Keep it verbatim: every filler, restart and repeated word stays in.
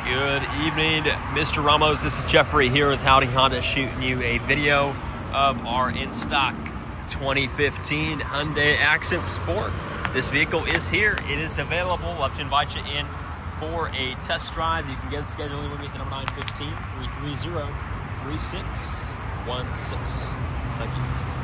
Good evening, Mister Ramos. This is Jeffrey here with Howdy Honda, shooting you a video of our in-stock twenty fifteen Hyundai Accent Sport. This vehicle is here. It is available. I'd love to invite you in for a test drive. You can get scheduled with me at number nine one five, three three zero, three six one six. Thank you.